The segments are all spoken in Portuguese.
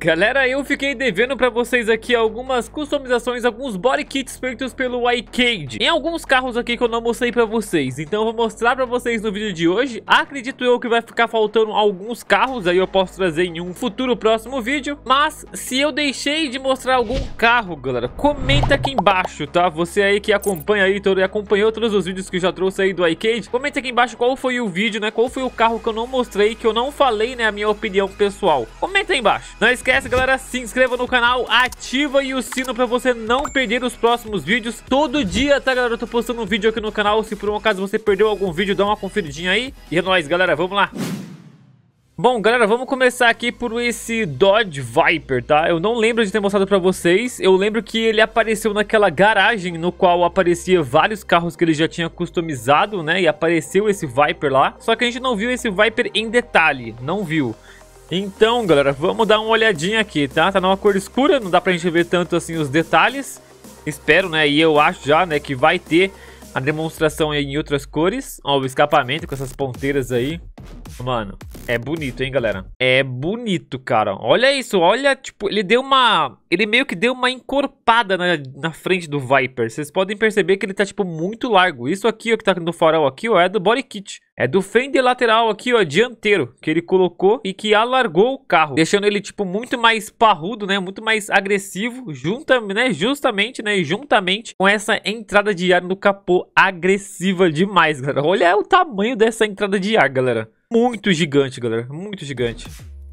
Galera, eu fiquei devendo pra vocês aqui algumas customizações, alguns body kits feitos pelo iCade. Em alguns carros aqui que eu não mostrei pra vocês, então eu vou mostrar pra vocês no vídeo de hoje. Acredito eu que vai ficar faltando alguns carros, aí eu posso trazer em um futuro próximo vídeo. Mas se eu deixei de mostrar algum carro, galera, comenta aqui embaixo, tá? Você aí que acompanha aí, acompanhou todos os vídeos que eu já trouxe aí do iCade, comenta aqui embaixo qual foi o vídeo, né? Qual foi o carro que eu não mostrei, que eu não falei, né? A minha opinião pessoal. Comenta aí embaixo. Não esquece, galera, se inscreva no canal, ativa aí o sino pra você não perder os próximos vídeos. Todo dia, tá, galera? Eu tô postando um vídeo aqui no canal. Se por um acaso você perdeu algum vídeo, dá uma conferidinha aí. E é nóis, galera, vamos lá. Bom, galera, vamos começar aqui por esse Dodge Viper, tá? Eu não lembro de ter mostrado pra vocês. Eu lembro que ele apareceu naquela garagem no qual aparecia vários carros que ele já tinha customizado, né? E apareceu esse Viper lá. Só que a gente não viu esse Viper em detalhe, não viu. Então, galera, vamos dar uma olhadinha aqui, tá? Tá numa cor escura, não dá pra gente ver tanto assim os detalhes. Espero, né? E eu acho já, né, que vai ter a demonstração aí em outras cores. Ó, o escapamento com essas ponteiras aí. Mano, é bonito, hein, galera? É bonito, cara. Olha isso, olha, tipo, ele meio que deu uma encorpada na frente do Viper. Vocês podem perceber que ele tá, tipo, muito largo. Isso aqui, ó, que tá no farol aqui, ó, é do body kit. É do fender lateral aqui, ó, dianteiro, que ele colocou e que alargou o carro, deixando ele, tipo, muito mais parrudo, né? Muito mais agressivo, juntamente com essa entrada de ar no capô agressiva demais, galera. Olha o tamanho dessa entrada de ar, galera. Muito gigante, galera. Muito gigante.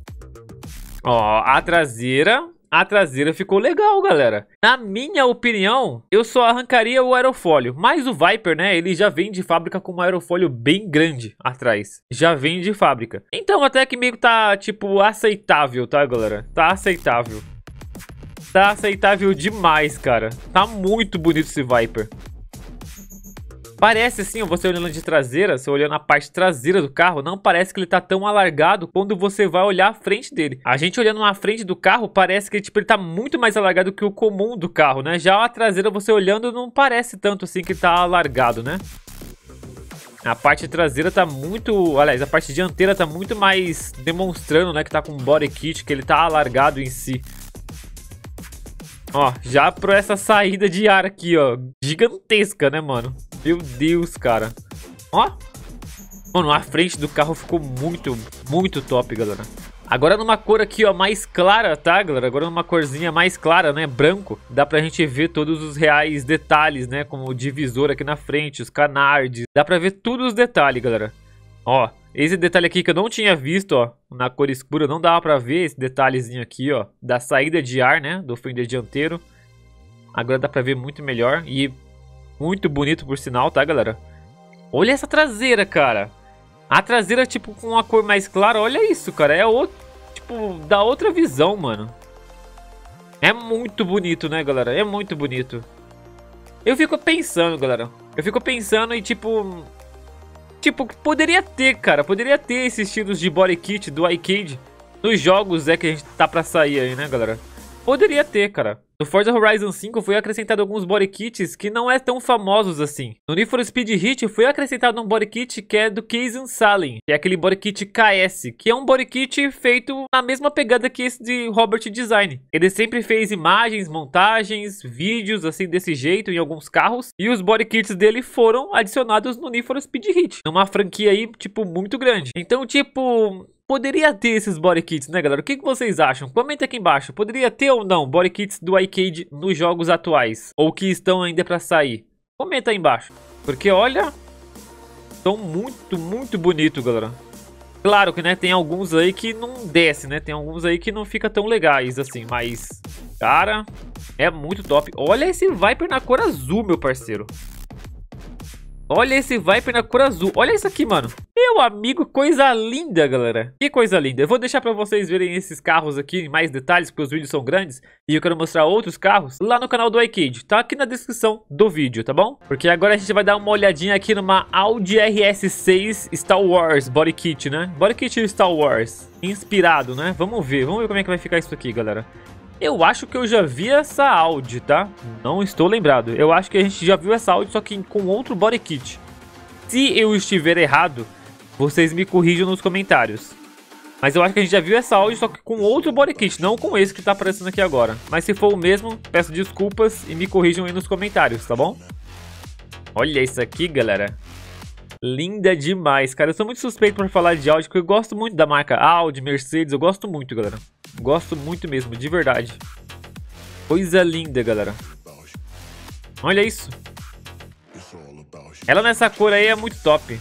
Ó, a traseira ficou legal, galera. Na minha opinião, eu só arrancaria o aerofólio. Mas o Viper, né, ele já vem de fábrica com um aerofólio bem grande atrás. Já vem de fábrica. Então até que meio que tá, tipo, aceitável, tá, galera? Tá aceitável. Tá aceitável demais, cara. Tá muito bonito esse Viper. Parece assim, você olhando de traseira, você olhando a parte traseira do carro, não parece que ele tá tão alargado quando você vai olhar a frente dele. A gente olhando na frente do carro, parece que tipo, ele tá muito mais alargado que o comum do carro, né? Já a traseira, você olhando, não parece tanto assim que tá alargado, né? A parte traseira tá muito... Aliás, a parte dianteira tá muito mais demonstrando, né, que tá com um body kit, que ele tá alargado em si. Ó, já por essa saída de ar aqui, ó, gigantesca, né, mano? Meu Deus, cara. Ó. Mano, a frente do carro ficou muito, muito top, galera. Agora numa cor aqui, ó, mais clara, tá, galera? Agora numa corzinha mais clara, né, branco. Dá pra gente ver todos os reais detalhes, né? Como o divisor aqui na frente, os canards. Dá pra ver todos os detalhes, galera. Ó, esse detalhe aqui que eu não tinha visto, ó, na cor escura, não dava pra ver esse detalhezinho aqui, ó, da saída de ar, né, do fender dianteiro. Agora dá pra ver muito melhor e muito bonito por sinal, tá, galera? Olha essa traseira, cara. A traseira, tipo, com uma cor mais clara, olha isso, cara, é outro, tipo, dá outra visão, mano. É muito bonito, né, galera? É muito bonito. Eu fico pensando, galera, e, tipo, poderia ter, cara. Poderia ter esses estilos de body kit do iCade nos jogos que a gente tá pra sair aí, né, galera? Poderia ter, cara. No Forza Horizon 5 foi acrescentado alguns body kits que não é tão famosos assim. No Need for Speed Heat foi acrescentado um body kit que é do Kazan Salen, que é aquele body kit KS, que é um body kit feito na mesma pegada que esse de Robert Design. Ele sempre fez imagens, montagens, vídeos assim desse jeito em alguns carros, e os body kits dele foram adicionados no Need for Speed Heat, numa franquia aí, tipo, muito grande. Então, tipo... Poderia ter esses body kits, né, galera? O que vocês acham? Comenta aqui embaixo. Poderia ter ou não body kits do iCade nos jogos atuais? Ou que estão ainda pra sair? Comenta aí embaixo. Porque, olha... Estão muito, muito bonito, galera. Claro que, né, tem alguns aí que não desce, né? Tem alguns aí que não fica tão legais, assim. Mas, cara, é muito top. Olha esse Viper na cor azul, meu parceiro. Olha esse Viper na cor azul. Olha isso aqui, mano. Meu amigo, coisa linda, galera. Que coisa linda. Eu vou deixar pra vocês verem esses carros aqui em mais detalhes, porque os vídeos são grandes. E eu quero mostrar outros carros lá no canal do iCade. Tá aqui na descrição do vídeo, tá bom? Porque agora a gente vai dar uma olhadinha aqui numa Audi RS6 Star Wars Body Kit, né? Body Kit Star Wars. Inspirado, né? Vamos ver como é que vai ficar isso aqui, galera. Eu acho que eu já vi essa Audi, tá? Não estou lembrado. Eu acho que a gente já viu essa Audi, só que com outro body kit. Se eu estiver errado, vocês me corrijam nos comentários. Mas eu acho que a gente já viu essa Audi, só que com outro body kit, não com esse que tá aparecendo aqui agora. Mas se for o mesmo, peço desculpas e me corrijam aí nos comentários, tá bom? Olha isso aqui, galera. Linda demais, cara. Eu sou muito suspeito por falar de Audi, porque eu gosto muito da marca Audi, Mercedes. Eu gosto muito, galera. Gosto muito mesmo, de verdade. Coisa linda, galera. Olha isso. Ela nessa cor aí é muito top.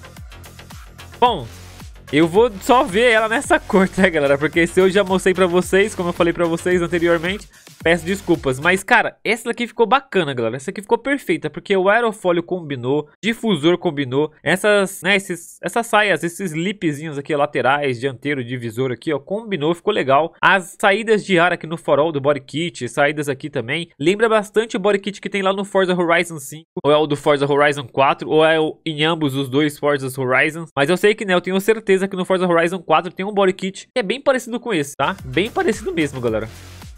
Bom, eu vou só ver ela nessa cor, tá, galera? Porque se eu já mostrei pra vocês, como eu falei pra vocês anteriormente, peço desculpas. Mas, cara, essa daqui ficou bacana, galera. Essa aqui ficou perfeita, porque o aerofólio combinou, difusor combinou. Essas, né, essas saias, esses lipzinhos aqui, laterais, dianteiro, divisor aqui, ó, combinou, ficou legal. As saídas de ar aqui no farol do body kit, saídas aqui também. Lembra bastante o body kit que tem lá no Forza Horizon 5, ou é o do Forza Horizon 4, ou é em ambos os dois Forza Horizon. Mas eu sei que, né, eu tenho certeza que no Forza Horizon 4 tem um body kit que é bem parecido com esse, tá? Bem parecido mesmo, galera.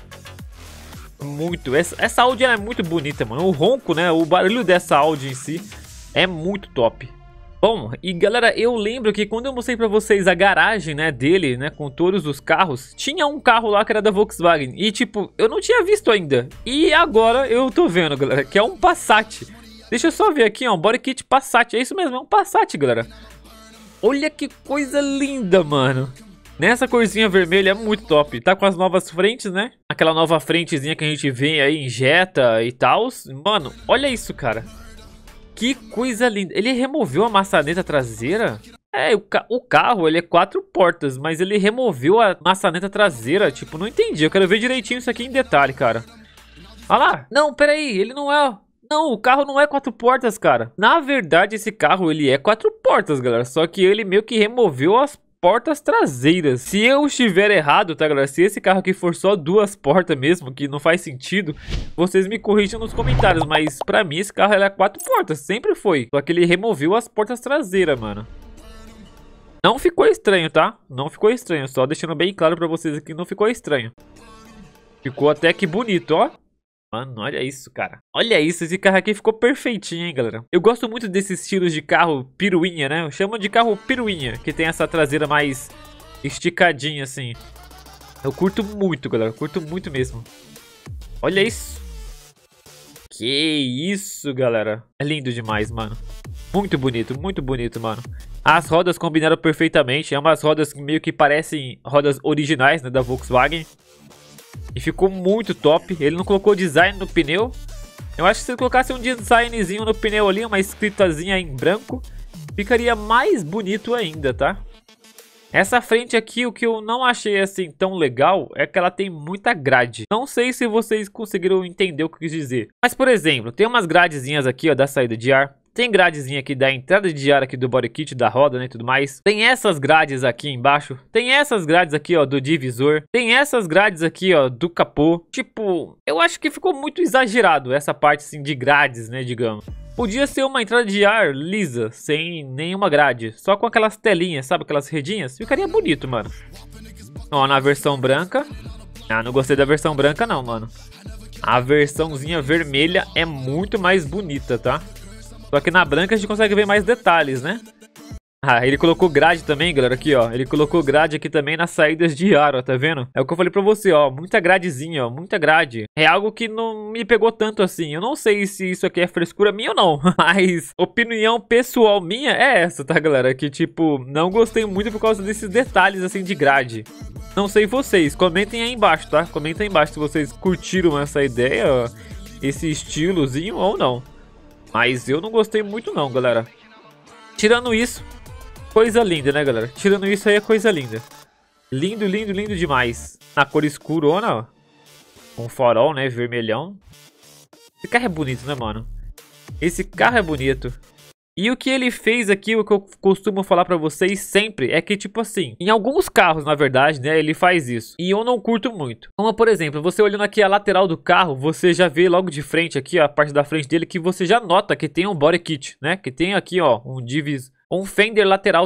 Muito. Essa Audi é muito bonita, mano. O ronco, né? O barulho dessa Audi em si é muito top. Bom, e galera, eu lembro que quando eu mostrei pra vocês a garagem, né, dele, né, com todos os carros, tinha um carro lá que era da Volkswagen. E, tipo, eu não tinha visto ainda. E agora eu tô vendo, galera, que é um Passat. Deixa eu só ver aqui, ó, um body kit Passat. É isso mesmo, é um Passat, galera. Olha que coisa linda, mano. Nessa corzinha vermelha é muito top. Tá com as novas frentes, né? Aquela nova frentezinha que a gente vê aí em Jetta e tal. Mano, olha isso, cara. Que coisa linda. Ele removeu a maçaneta traseira? É, o carro, ele é 4 portas, mas ele removeu a maçaneta traseira. Tipo, não entendi. Eu quero ver direitinho isso aqui em detalhe, cara. Olha lá. Não, peraí. Ele não é... Não, o carro não é 4 portas, cara. Na verdade, esse carro, ele é 4 portas, galera. Só que ele meio que removeu as portas traseiras. Se eu estiver errado, tá, galera? Se esse carro aqui for só 2 portas mesmo, que não faz sentido, vocês me corrijam nos comentários. Mas pra mim esse carro é 4 portas, sempre foi. Só que ele removeu as portas traseiras, mano. Não ficou estranho, tá? Não ficou estranho, só deixando bem claro pra vocês aqui, não ficou estranho. Ficou até que bonito, ó. Mano, olha isso, cara. Olha isso, esse carro aqui ficou perfeitinho, hein, galera. Eu gosto muito desses estilos de carro piruinha, né? Eu chamo de carro piruinha, que tem essa traseira mais esticadinha, assim. Eu curto muito, galera. Curto muito mesmo. Olha isso. Que isso, galera. É lindo demais, mano. Muito bonito, mano. As rodas combinaram perfeitamente. É umas rodas que meio que parecem rodas originais, né, da Volkswagen. E ficou muito top. Ele não colocou design no pneu. Eu acho que se ele colocasse um designzinho no pneu ali, uma escritazinha em branco, ficaria mais bonito ainda, tá? Essa frente aqui, o que eu não achei assim tão legal é que ela tem muita grade. Não sei se vocês conseguiram entender o que eu quis dizer. Mas, por exemplo, tem umas gradezinhas aqui, ó, da saída de ar. Tem gradezinha aqui da entrada de ar aqui do body kit, da roda, né, e tudo mais. Tem essas grades aqui embaixo. Tem essas grades aqui, ó, do divisor. Tem essas grades aqui, ó, do capô. Tipo, eu acho que ficou muito exagerado essa parte, assim, de grades, né, digamos. Podia ser uma entrada de ar lisa, sem nenhuma grade. Só com aquelas telinhas, sabe, aquelas redinhas. Ficaria bonito, mano. Ó, na versão branca. Ah, não gostei da versão branca não, mano. A versãozinha vermelha é muito mais bonita, tá? Só que na branca a gente consegue ver mais detalhes, né? Ah, ele colocou grade também, galera, aqui, ó. Ele colocou grade aqui também nas saídas de ar, ó, tá vendo? É o que eu falei pra você, ó. Muita gradezinha, ó, muita grade. É algo que não me pegou tanto assim. Eu não sei se isso aqui é frescura minha ou não. Mas opinião pessoal minha é essa, tá, galera? Que, tipo, não gostei muito por causa desses detalhes, assim, de grade. Não sei vocês. Comentem aí embaixo, tá? Comentem aí embaixo se vocês curtiram essa ideia, ó, esse estilozinho ou não. Mas eu não gostei muito não, galera. Tirando isso, coisa linda, né, galera? Tirando isso aí é coisa linda. Lindo, lindo, lindo demais. Na cor escurona, ó. Com farol, né, vermelhão. Esse carro é bonito, né, mano? Esse carro é bonito. E o que ele fez aqui, o que eu costumo falar pra vocês sempre, é que, tipo assim, em alguns carros, na verdade, né, ele faz isso. E eu não curto muito. Como, por exemplo, você olhando aqui a lateral do carro, você já vê logo de frente aqui, ó, a parte da frente dele, que você já nota que tem um body kit, né? Que tem aqui, ó, um fender lateral,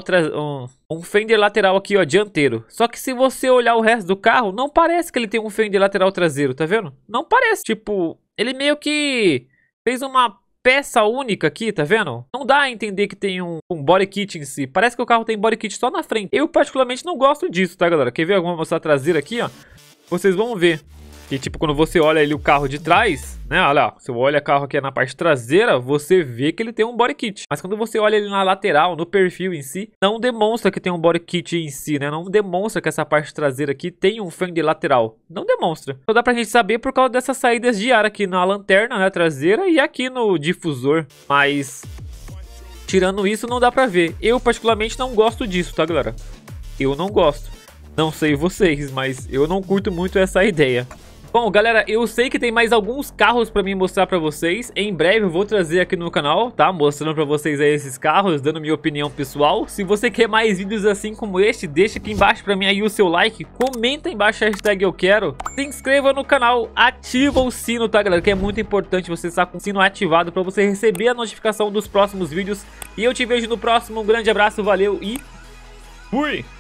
um fender lateral aqui, ó, dianteiro. Só que se você olhar o resto do carro, não parece que ele tem um fender lateral traseiro, tá vendo? Não parece. Tipo, ele meio que fez uma peça única aqui, tá vendo? Não dá a entender que tem um body kit em si. Parece que o carro tem body kit só na frente. Eu particularmente não gosto disso, tá, galera? Quer ver alguma mostrar a traseira aqui, ó? Vocês vão ver. Que tipo, quando você olha ali o carro de trás, né, olha lá, você olha o carro aqui na parte traseira, você vê que ele tem um body kit. Mas quando você olha ele na lateral, no perfil em si, não demonstra que tem um body kit em si, né, não demonstra que essa parte traseira aqui tem um fender lateral. Não demonstra. Só dá pra gente saber por causa dessas saídas de ar aqui na lanterna, né, traseira e aqui no difusor. Mas, tirando isso, não dá pra ver. Eu particularmente não gosto disso, tá, galera? Eu não gosto. Não sei vocês, mas eu não curto muito essa ideia. Bom, galera, eu sei que tem mais alguns carros pra mim mostrar pra vocês. Em breve eu vou trazer aqui no canal, tá? Mostrando pra vocês aí esses carros, dando minha opinião pessoal. Se você quer mais vídeos assim como este, deixa aqui embaixo pra mim aí o seu like. Comenta aí embaixo a hashtag eu quero. Se inscreva no canal, ativa o sino, tá, galera? Que é muito importante você estar com o sino ativado pra você receber a notificação dos próximos vídeos. E eu te vejo no próximo. Um grande abraço, valeu e fui!